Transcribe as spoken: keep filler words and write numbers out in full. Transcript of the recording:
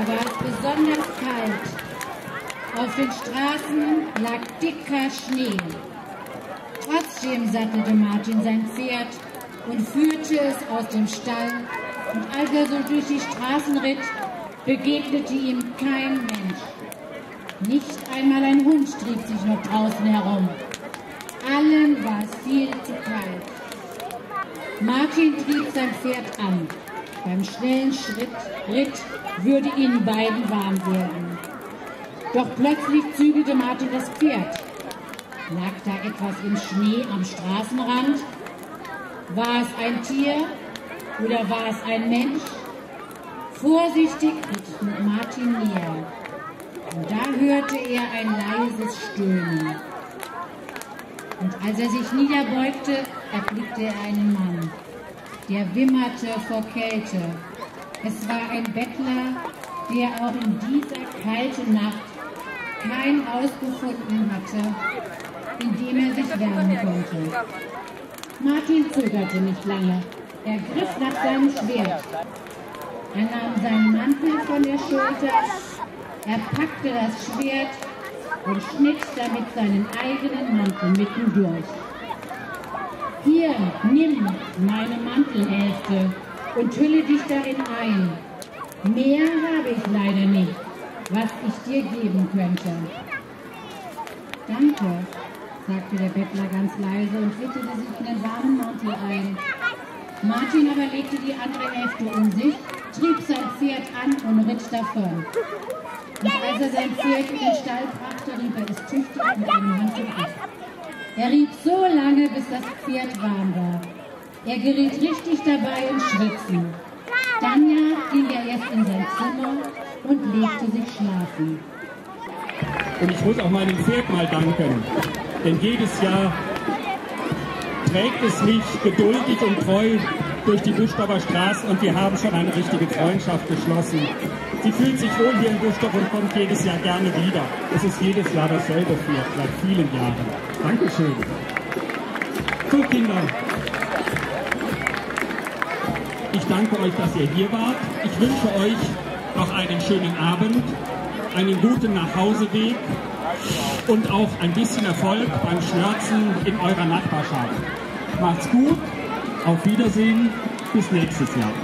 war es besonders kalt. Auf den Straßen lag dicker Schnee. Trotzdem sattelte Martin sein Pferd und führte es aus dem Stall. Und als er so durch die Straßen ritt, begegnete ihm kein Mensch. Nicht einmal ein Hund trieb sich noch draußen herum. Allen war es viel zu kalt. Martin trieb sein Pferd an. Beim schnellen Schritt, Ritt würde ihnen beiden warm werden. Doch plötzlich zügelte Martin das Pferd. Lag da etwas im Schnee am Straßenrand? War es ein Tier oder war es ein Mensch? Vorsichtig ritt Martin näher. Und da hörte er ein leises Stöhnen. Und als er sich niederbeugte, erblickte er einen Mann. Der wimmerte vor Kälte. Es war ein Bettler, der auch in dieser kalten Nacht kein Haus gefunden hatte, in dem er sich wärmen konnte. Martin zögerte nicht lange. Er griff nach seinem Schwert. Er nahm seinen Mantel von der Schulter, er packte das Schwert und schnitt damit seinen eigenen Mantel mitten durch. Hier, nimm meine Mantelhälfte und hülle dich darin ein. Mehr habe ich leider nicht, was ich dir geben könnte. Danke, sagte der Bettler ganz leise und wickelte sich in den warmen Mantel ein. Martin aber legte die andere Hälfte um sich, trieb sein Pferd an und ritt davon. Und als er sein Pferd in den Stall brachte, rieb er es tüchtig mit einem Handtuch ab. Er rieb so lange, bis das Pferd warm war. Er geriet richtig dabei ins Schwitzen. Dann ja ging er erst in sein Zimmer und legte sich schlafen. Und ich muss auch meinem Pferd mal danken, denn jedes Jahr trägt es mich geduldig und treu durch die Buschdorfer Straßen und wir haben schon eine richtige Freundschaft geschlossen. Sie fühlt sich wohl hier in Buschdorf und kommt jedes Jahr gerne wieder. Es ist jedes Jahr dasselbe Pferd, seit vielen Jahren. Dankeschön. So, Kinder, ich danke euch, dass ihr hier wart. Ich wünsche euch noch einen schönen Abend, einen guten Nachhauseweg und auch ein bisschen Erfolg beim Schnörzen in eurer Nachbarschaft. Macht's gut, auf Wiedersehen, bis nächstes Jahr.